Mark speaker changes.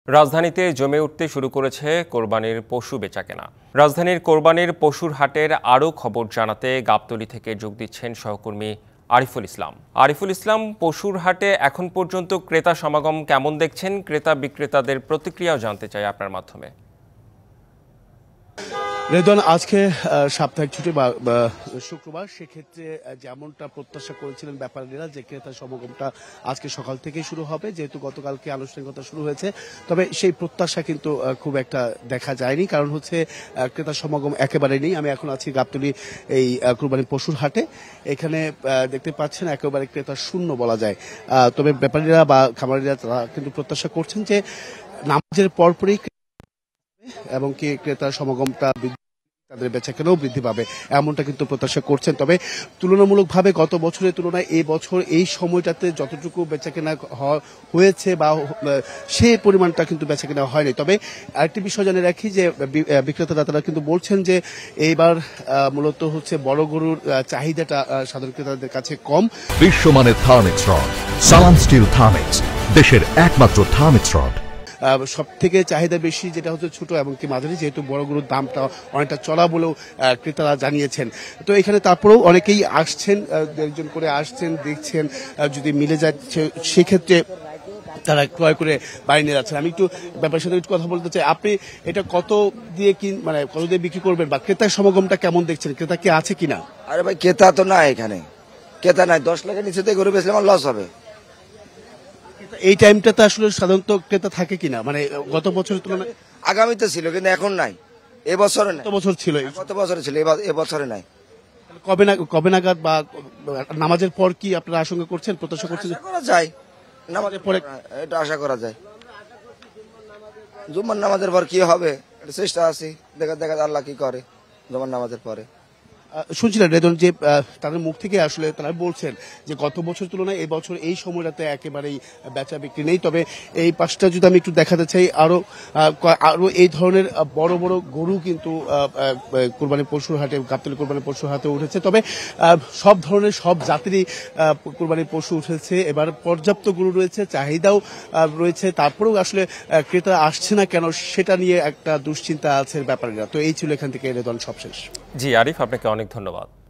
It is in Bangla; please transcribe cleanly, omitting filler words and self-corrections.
Speaker 1: রাজধানীতে জমে উঠতে শুরু করেছে কোরবানির পশু বেচাকেনা। রাজধানীর কোরবানির পশুর হাটের আরও খবর জানাতে গাবতলী থেকে যোগ দিচ্ছেন সহকর্মী আরিফুল ইসলাম। আরিফুল ইসলাম, পশুর হাটে এখন পর্যন্ত ক্রেতা সমাগম কেমন দেখছেন? ক্রেতা বিক্রেতাদের প্রতিক্রিয়াও জানতে চাই আপনার মাধ্যমে।
Speaker 2: রেদওয়ান, আজকে সাপ্তাহিক ছুটি বা শুক্রবার, সেক্ষেত্রে যেমনটা প্রত্যাশা করেছিলেন ব্যাপারীরা যে ক্রেতা সমাগমটা আজকে সকাল থেকেই শুরু হবে, যেহেতু গতকালকে আনুষ্ঠানিকতা শুরু হয়েছে, তবে সেই প্রত্যাশা কিন্তু খুব একটা দেখা যায়নি। কারণ হচ্ছে ক্রেতা সমাগম একেবারেই নেই। আমি এখন আছি গাবতলী এই কুরবানির পশুর হাটে। এখানে দেখতে পাচ্ছেন একেবারে ক্রেতা শূন্য বলা যায়। তবে ব্যাপারীরা বা খামারিরা তারা কিন্তু প্রত্যাশা করছেন যে নামাজের পরপরই এবং কি ক্রেতা সমাগমটা তাদের বেচাকেনাও বৃদ্ধি পাবে, এমনটা কিন্তু প্রত্যাশা করছেন। তবে তুলনামূলকভাবে গত বছরের তুলনায় এই বছর এই সময়টাতে যতটুকু বেচাকেনা হয়েছে বা সেই পরিমাণটা কিন্তু বেচাকেনা হয়নি। তবে আরেকটি বিষয় জানিয়ে রাখি যে বিক্রেতারা তারা কিন্তু বলছেন যে এইবার মূলত হচ্ছে বড় গরুর চাহিদাটা সাধারণ ক্রেতাদের কাছে কম।
Speaker 3: বিশ্বমানের Thermex rod, Salam steel Thermex, দেশের একমাত্র থার্মিক্স রড।
Speaker 2: সব থেকে চাহিদা বেশি যেটা হচ্ছে ছোট এবং কি মাঝারি, যেহেতু বড় গরুর দামটা অনেকটা চড়া বলেও ক্রেতারা জানিয়েছেন। তো এখানে তারপরেও অনেকেই আসছেন, একজন করে আসছেন, দেখছেন, যদি মিলে যাচ্ছে সেক্ষেত্রে তারা ক্রয় করে বাড়ি নিয়ে যাচ্ছেন। আমি একটু ব্যাপারের সাথে একটু কথা বলতে চাই। আপনি এটা কত দিয়ে মানে কত দিয়ে বিক্রি করবেন বা ক্রেতার সমাগমটা কেমন দেখছেন? ক্রেতা কি আছে কিনা?
Speaker 4: আরে ভাই, ক্রেতা তো নাই, এখানে ক্রেতা নাই। 10 লাখের নিচে দিয়ে গরু বেচলে আমার লস হবে।
Speaker 2: এই টাইমটাতে আসলে সাধারণত ক্রেতা থাকে কিনা, মানে গত বছরের তুলনায়?
Speaker 4: আগামীতে ছিল, কিন্তু এখন নাই। এবছরে নাই।
Speaker 2: গত বছর ছিল,
Speaker 4: গত বছরে ছিল, এবছরে নাই।
Speaker 2: কবে নাগাদ বা নামাজের পর কি আপনারা আশঙ্কা করছেন, প্রত্যাশা করছেন?
Speaker 4: করা যায় নামাজের পরে, এটা আশা করা যায়। জুম্মার নামাজের পর কি হবে এটা চেষ্টা আছি, দেখা আল্লাহ কি করে জুম্মার নামাজের পরে।
Speaker 2: শুনছিলেন রেদন যে তাদের মুখ থেকে আসলে তারা বলছেন যে গত বছর তুলনায় এই বছর এই সময়টাতে একেবারেই বেচা বিক্রি নেই। তবে এই পাশটা যদি আমি একটু দেখাতে চাই, আরো এই ধরনের বড় বড় গরু কিন্তু কোরবানির পশুর হাটে, গাবতলী কোরবানির পশুর হাটে উঠেছে। তবে সব ধরনের সব জাতিরই কোরবানির পশু উঠেছে। এবার পর্যাপ্ত গরু রয়েছে, চাহিদাও রয়েছে, তারপরেও আসলে ক্রেতা আসছে না কেন সেটা নিয়ে একটা দুশ্চিন্তা আছে ব্যাপারীরা। তো এই ছিল এখান থেকে রেদন সবশেষ।
Speaker 1: জি আরিফ, আপনাকে অনেক ধন্যবাদ।